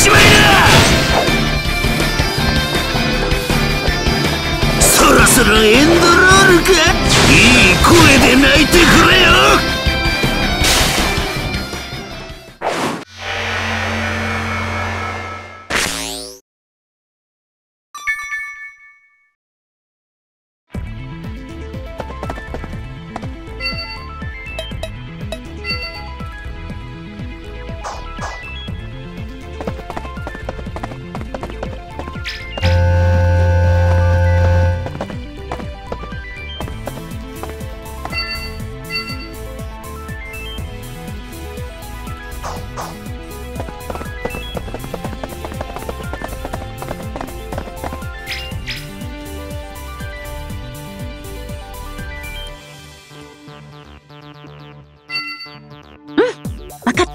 しまいだ。そろそろエンドロールか。いい声で泣いてくれよ。 わかった。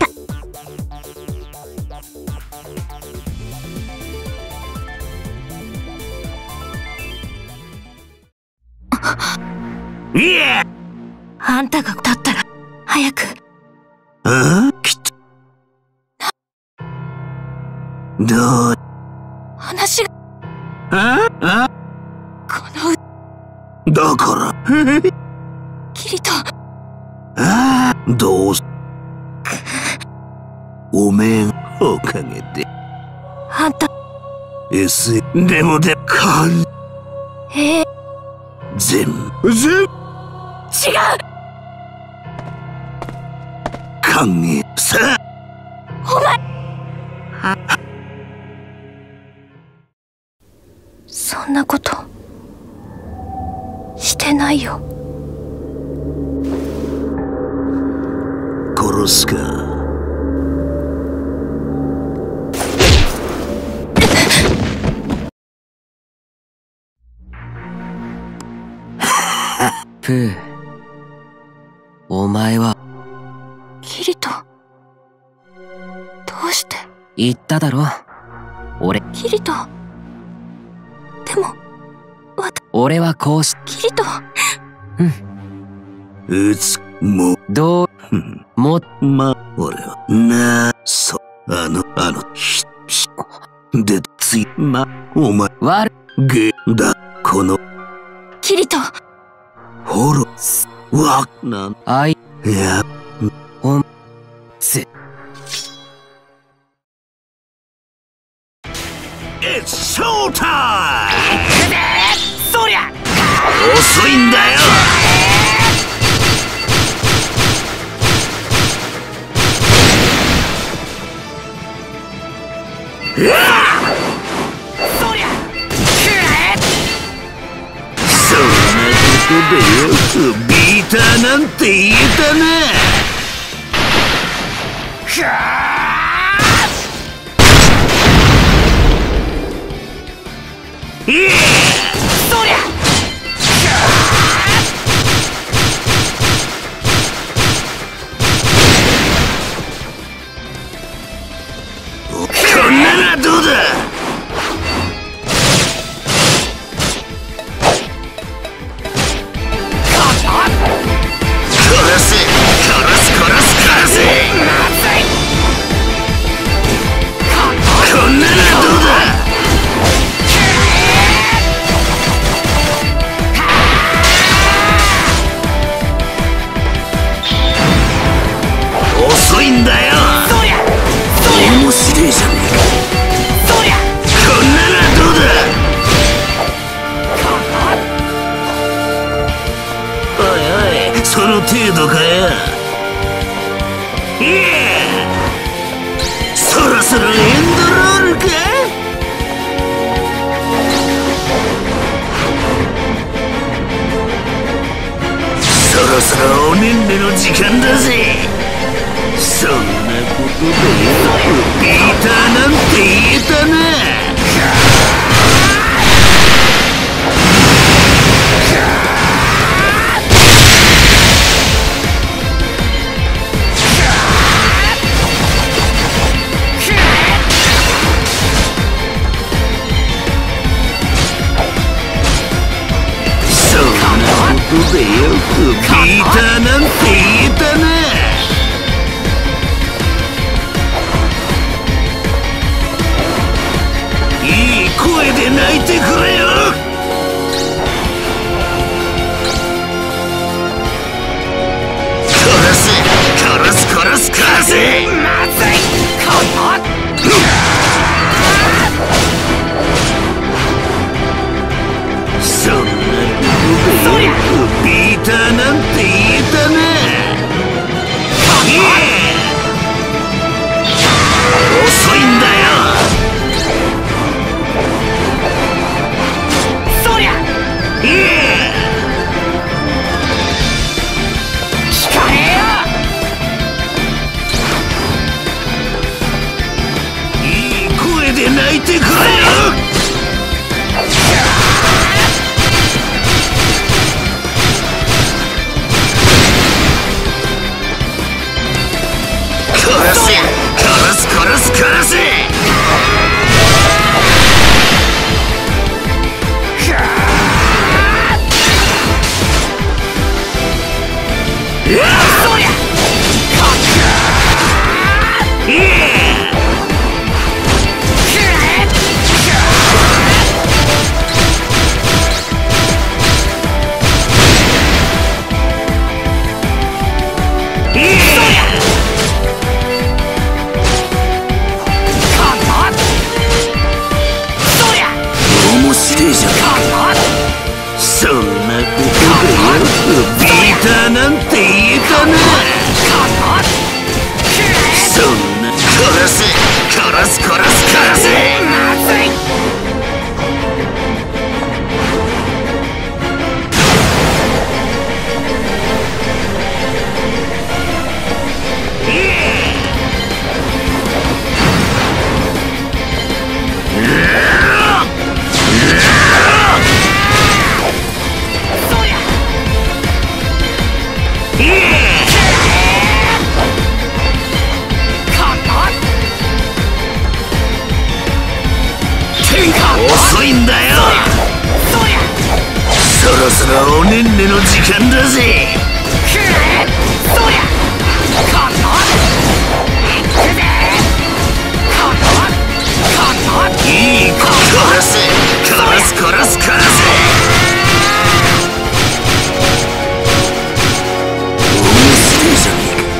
いや、 あんたが立ったら早く。 きっとどう話が。このだからキリト。 どうすおめえのおかげであんた S でもでかん全部違う。 歓迎さ。 お前そんなことしてないよ。 殺すか。 プー、お前はキリト、どうして。 言っただろ、俺。 キリト、でも俺はこうし。 キリト。 もうどうも俺はなでついお前悪ゲだこのキリト。 ほろわなんあいやおつ。 It's show time! そりゃ遅いんだよ。 そりゃそんなことでよくビーターなんて言えたな。 そりゃこんなのどうだ。こんなのどうだ。遅いんだよ。面白いじゃねえか。こんなのどうだ。おいおい、その程度かよ。いや、そろそろエンドロールか。そろそろおねんねの時間だぜ。そんなことでよくビーターなんて言えたな。そんなことでよくビーターなんて言えたな。 殺せ。 そりゃ面白いじゃん。そんなことでビーターなんて言えたな。そんな殺せ殺す殺す殺せ。 まずい。 遅いんだよ。そろそろおねんねの時間だぜ。いい子殺せ殺す殺す殺せ。面白いじゃねえか。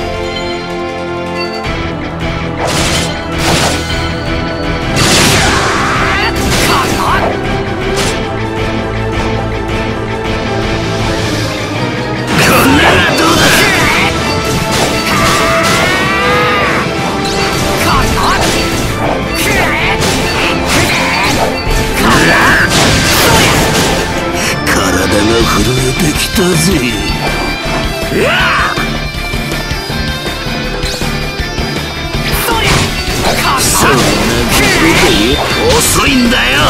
震えてきたぜ。そんなことで遅いんだよ。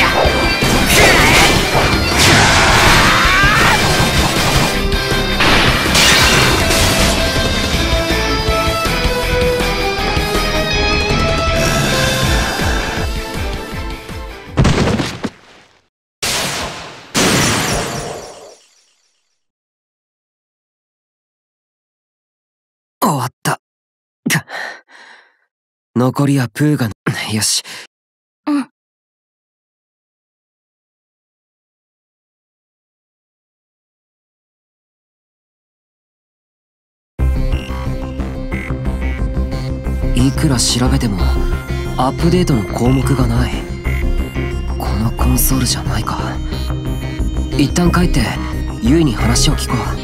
終わった。残りはプーが、よし。 うん。 いくら調べてもアップデートの項目がない。このコンソールじゃないか。一旦帰ってユイに話を聞こう。